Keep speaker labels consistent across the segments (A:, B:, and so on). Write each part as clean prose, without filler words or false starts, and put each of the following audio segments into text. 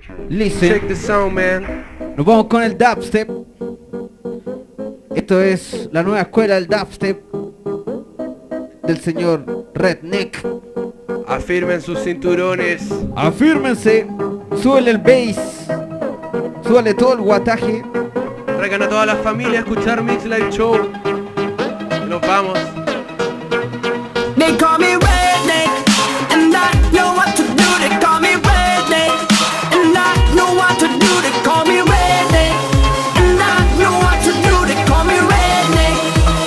A: Listen.
B: Check the sound, man.
A: Nos vamos con el dubstep. Esto es la nueva escuela del dubstep del señor Redneck.
B: Afirmen sus cinturones.
A: Afírmense. Súbele el bass. Súbele todo el guataje.
B: Traigan a toda la familia a escuchar Mix Live Show. Y nos vamos.
C: They call me Redneck, and I know what to do. They call me Redneck, and I know what to do. They call me Redneck, and I know what to do. They call me Redneck.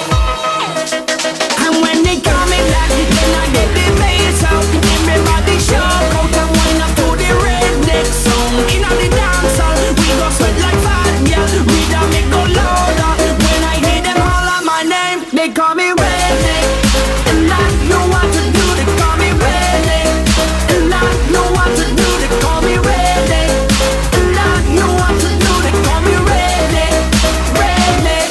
C: And when they call me black, then I get the bass out. Everybody shout out and wind up to the Redneck song. In the dance hall, we go sweat like fat, yeah. We don't make go louder. When I hear them holler my name, they call me Redneck. And I know what to do, they call me Redneck. And I know what to do, they call me Redneck. And I know what to do, they call me Redneck. Redneck.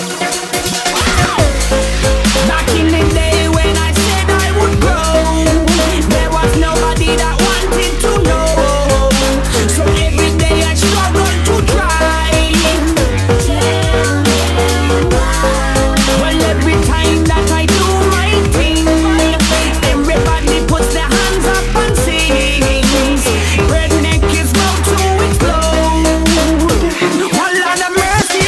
C: Back in the day when I said I would grow, there was nobody that wanted to know. So every day I struggle to try. Well, every time that I do my thing, everybody puts their hands up and sings. Redneck is about to explode. One Lord of mercy,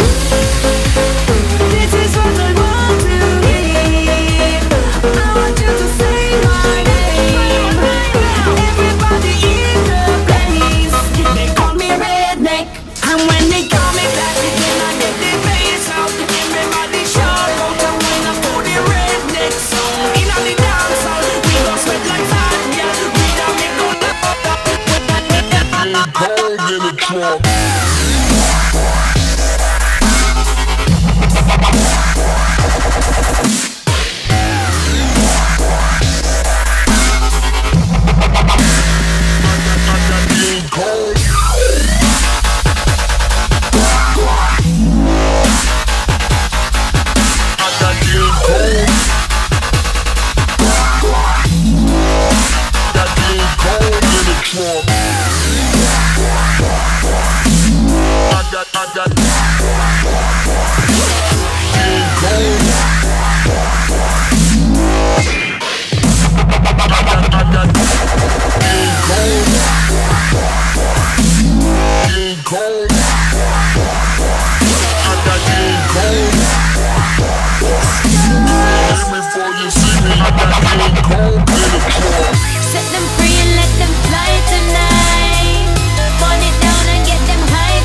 C: this is what I want to hear. I want you to say my name. Everybody in the place, they call me Redneck. And when they call me black, then I get the bass out. Everybody shout out and wind up to the Redneck song. In the dance hall, we go sweat like fat, yeah. We don't make no
D: Cold in the trunk.
E: Set them free and let them fly tonight. Burn it down and get them high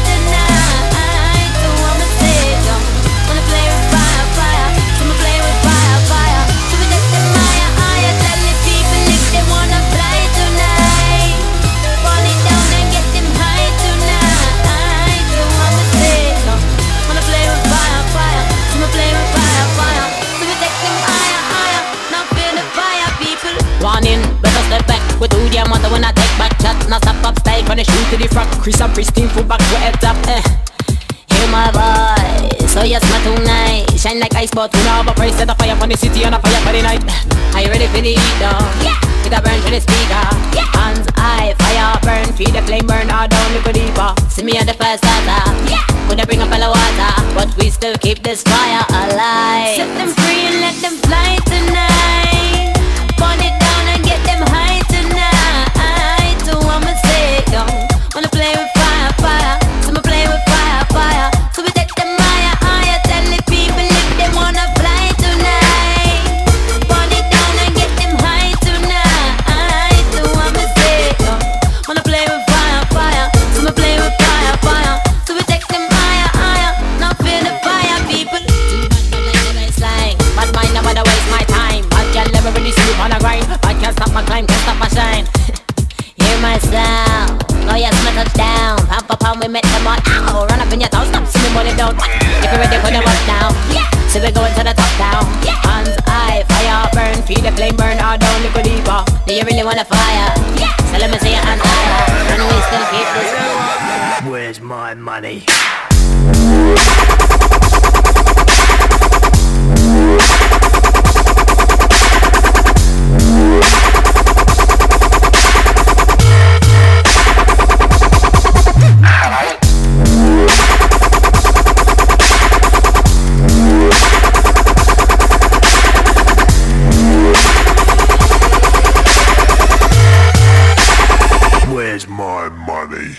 E: tonight. So I'ma say, wanna play with fire, fire. So I'ma play with fire, fire. So we let them higher, higher. Tell the people if they wanna fly tonight. Burn it down and get them high tonight. So I'ma say, wanna play with fire, fire. So I'ma play with fire, fire. So we take them higher, higher. Now feel the fire, people.
F: Warning, better step back. We do the amount when I take back chat. Now step up style when I shoot to the front. Chris and pristine full back to heads up. Hear my voice, so yes, my tonight. Shine like ice, but we know about praise. Set a fire for the city and a fire for the night. Are you ready for the heat down? Yeah. With a burn to the speaker. Yeah. Hands high, fire burn. Feel the flame burn all down, look deeper. See me at the first starter. Yeah. Could I bring up a water, but we still keep this fire alive.
E: Set them free and let them fly tonight. Burn it down and get them high tonight. So I'ma say, wanna play with fire, fire. So I'ma play with fire, fire. So we take them higher, higher. Tell the people if they wanna fly tonight. Burn it down and get them high tonight. So I'ma say, wanna play with fire, fire. So I'ma play with fire, fire. So we take them higher, higher. Now feel the fire, people.
F: Bad mind, never to waste my time. Bad girl never really sleep on a grind. I can't stop my climb, can't stop my shine.
E: Hear my sound. Oh yes, my touchdown. Pound for pound, we make them all. Ow, run up in your town, stop, see me bullet down. If you're ready, put them up down. So we're going to the top down. Hands high, fire burn, feel the flame burn all down, look deeper. Do you really wanna fire? So let me see your hands higher. And we still keep this.
C: Where's my money?
D: mad money.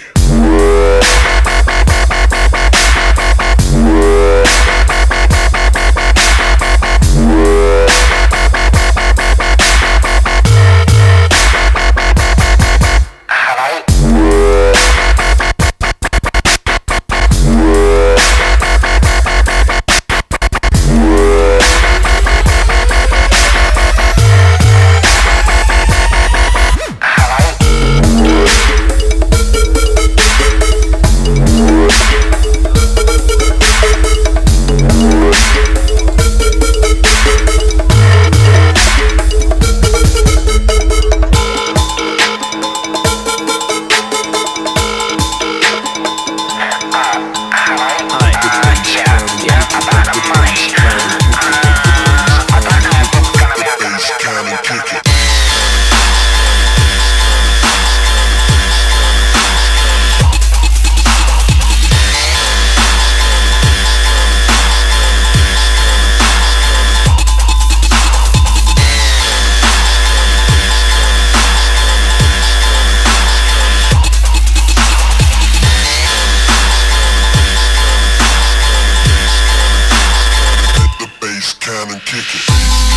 D: Can and kick it.